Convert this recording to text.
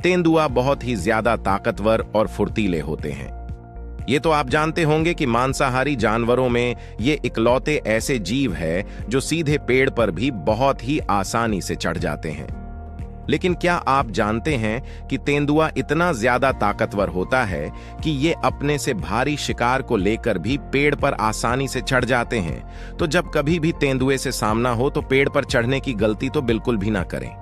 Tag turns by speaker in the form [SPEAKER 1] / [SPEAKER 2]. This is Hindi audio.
[SPEAKER 1] तेंदुआ बहुत ही ज्यादा ताकतवर और फुर्तीले होते हैं। ये तो आप जानते होंगे कि मांसाहारी जानवरों में ये इकलौते ऐसे जीव है जो सीधे पेड़ पर भी बहुत ही आसानी से चढ़ जाते हैं। लेकिन क्या आप जानते हैं कि तेंदुआ इतना ज्यादा ताकतवर होता है कि ये अपने से भारी शिकार को लेकर भी पेड़ पर आसानी से चढ़ जाते हैं। तो जब कभी भी तेंदुए से सामना हो तो पेड़ पर चढ़ने की गलती तो बिल्कुल भी ना करें।